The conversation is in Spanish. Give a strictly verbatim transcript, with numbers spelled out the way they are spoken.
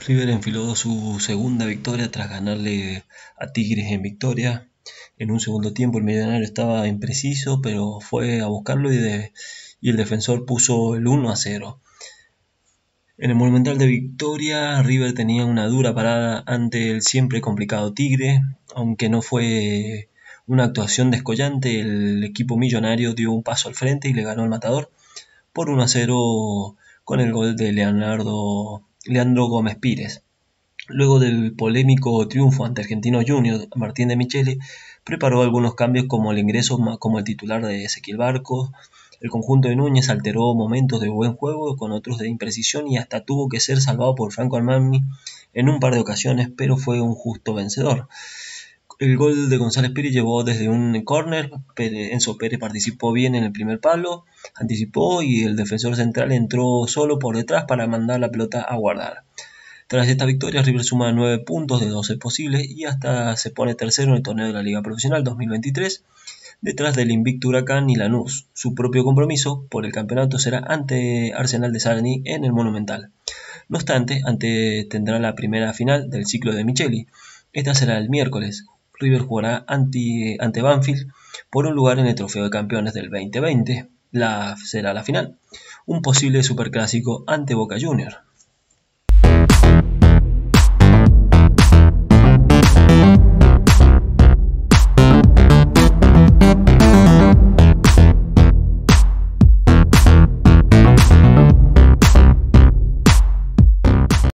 River enfiló su segunda victoria tras ganarle a Tigres en Victoria. En un segundo tiempo el Millonario estaba impreciso, pero fue a buscarlo y, de- y el defensor puso el uno a cero. En el Monumental de Victoria, River tenía una dura parada ante el siempre complicado Tigre, aunque no fue una actuación descollante. El equipo millonario dio un paso al frente y le ganó al Matador por uno a cero con el gol de Leonardo, Leandro Gómez Pires. Luego del polémico triunfo ante Argentinos Juniors, Martín de Michele preparó algunos cambios como el ingreso como el titular de Ezequiel Barcos. El conjunto de Núñez alteró momentos de buen juego con otros de imprecisión y hasta tuvo que ser salvado por Franco Armani en un par de ocasiones, pero fue un justo vencedor. El gol de González Pires llevó desde un córner. Enzo Pérez participó bien en el primer palo, anticipó y el defensor central entró solo por detrás para mandar la pelota a guardar. Tras esta victoria, River suma nueve puntos de doce posibles y hasta se pone tercero en el torneo de la Liga Profesional dos mil veintitrés, detrás del invicto Huracán y Lanús. Su propio compromiso por el campeonato será ante Arsenal de Sarandí en el Monumental. No obstante, antes tendrá la primera final del ciclo de Micheli. Esta será el miércoles. River jugará ante, ante Banfield por un lugar en el Trofeo de Campeones del veinte veinte. La, será la final. Un posible superclásico ante Boca Juniors.